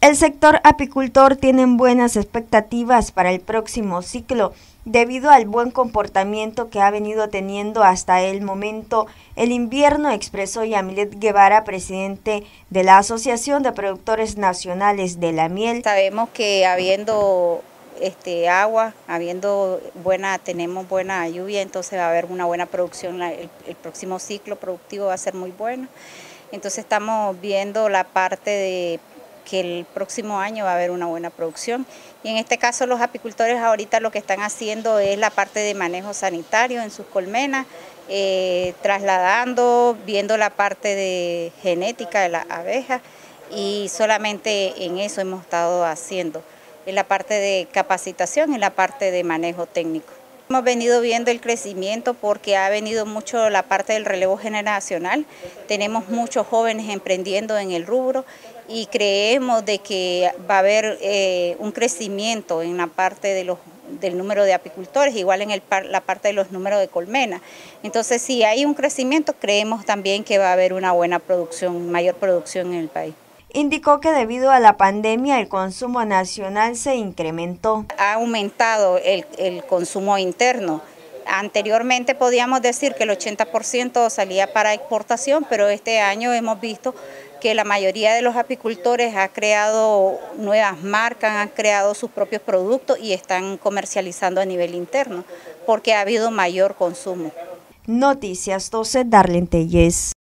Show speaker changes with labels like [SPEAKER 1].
[SPEAKER 1] El sector apicultor tiene buenas expectativas para el próximo ciclo, debido al buen comportamiento que ha venido teniendo hasta el momento el invierno, expresó Yamilet Guevara, presidente de la Asociación de Productores Nacionales de la Miel.
[SPEAKER 2] Sabemos que habiendo agua, tenemos buena lluvia, entonces va a haber una buena producción, el próximo ciclo productivo va a ser muy bueno. Entonces estamos viendo la parte de que el próximo año va a haber una buena producción. Y en este caso los apicultores ahorita lo que están haciendo es la parte de manejo sanitario en sus colmenas, trasladando, viendo la parte de genética de las abejas, y solamente en eso hemos estado haciendo, en la parte de capacitación y la parte de manejo técnico. Hemos venido viendo el crecimiento porque ha venido mucho la parte del relevo generacional. Tenemos muchos jóvenes emprendiendo en el rubro y creemos de que va a haber un crecimiento en la parte de del número de apicultores, igual en la parte de los números de colmenas. Entonces, si hay un crecimiento, creemos también que va a haber una buena producción, mayor producción en el país.
[SPEAKER 1] Indicó que debido a la pandemia el consumo nacional se incrementó.
[SPEAKER 2] Ha aumentado el consumo interno. Anteriormente podíamos decir que el 80% salía para exportación, pero este año hemos visto que la mayoría de los apicultores ha creado nuevas marcas, han creado sus propios productos y están comercializando a nivel interno, porque ha habido mayor consumo.
[SPEAKER 1] Noticias 12, Darlene Tellez.